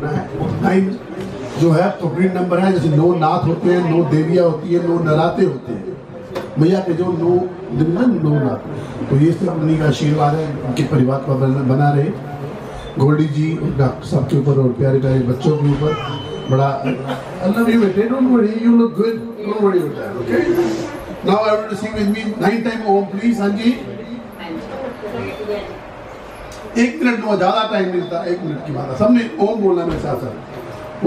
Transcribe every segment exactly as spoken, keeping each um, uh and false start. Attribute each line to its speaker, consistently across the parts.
Speaker 1: बोलना है। नाइन जो है प्रोग्रीन नंबर है, जैसे नौ नाथ होते हैं, नौ देवियाँ होती है, नौ नराते होते हैं मैया के, जो नौ दिन में नौ नाथ। तो ये सब उन्हीं का आशीर्वाद है, उनके परिवार का बना, बना रहे। गोल्डी जी डॉक्टर साहब के ऊपर और प्यारे प्यारे बच्चों के ऊपर बड़ा I love you बेटे, don't worry, you look good, don't worry about that, okay? Now I want to sing with me nine time Om please, हाँ जी। एक मिनट में ज्यादा टाइम मिलता, एक मिनट की बात है, सबने ओम बोलना मेरे साथ साथ।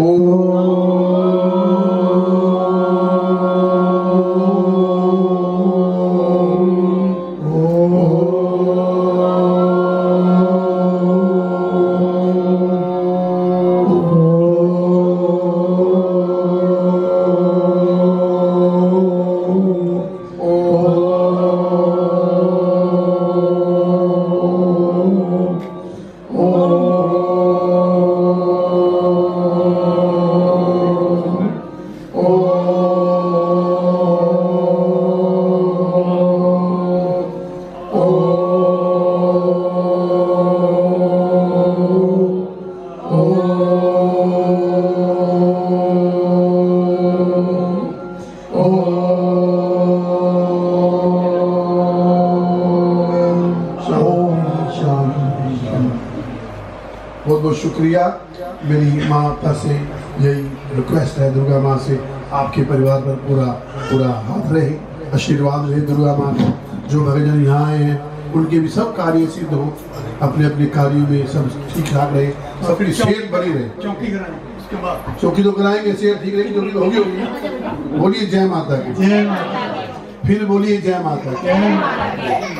Speaker 1: बहुत बहुत शुक्रिया। मेरी माता से यही रिक्वेस्ट है, दुर्गा माँ से, आपके परिवार पर पूरा पूरा हाथ रहे, आशीर्वाद रहे दुर्गा माँ का। जो भक्तजन यहाँ आए हैं उनके भी सब कार्य सिद्ध हो, अपने अपने कार्यों में सब ठीक ठाक रहे, सबकी सेहत बनी रहे। चौकी कराएंगे उसके बाद, चौकी तो कराएंगे, सेहत ठीक रहेगी, चौकी तो होगी होगी। बोलिए जय माता की, जय माता, फिर बोलिए जय माता की।